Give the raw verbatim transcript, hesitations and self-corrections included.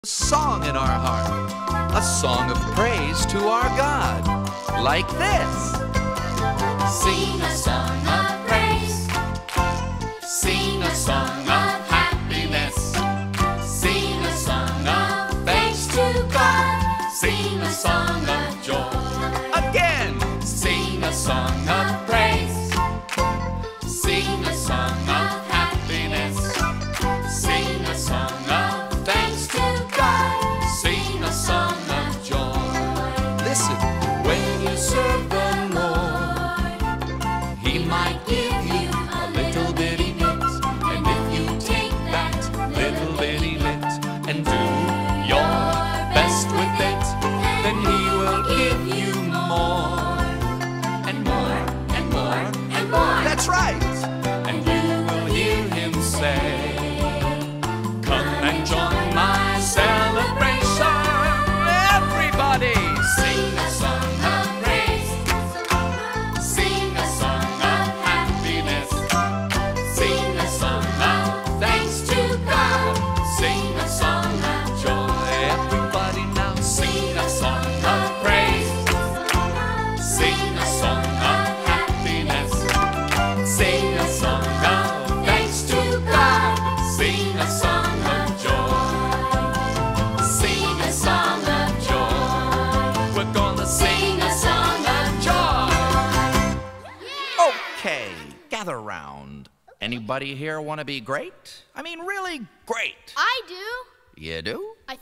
A song in our heart, a song of praise to our God, like this. Sing a song of praise, sing a song of happiness, sing a song of thanks to God, sing a song of joy. Again, Sing a song of praise, sing a song of happiness, sing a song of thanks to God, sing a song of joy. listen. When you serve the Lord, He might give you a little bitty bit, and if you take that little bitty bit and do your best with it, then He will give you more and more and more and more. That's right. And you will hear Him say, "Come and join my celebration." Everybody, Sing a song of praise, sing a song of happiness, sing a song of thanks to God, sing a song of joy. everybody now Sing a song of praise, sing a song of happiness, sing a song of thanks to God, sing a song of joy, sing a song of joy. We're gonna sing. Sing a song of joy. Okay, gather round. Anybody here want to be great? I mean, really great. I do. You do? I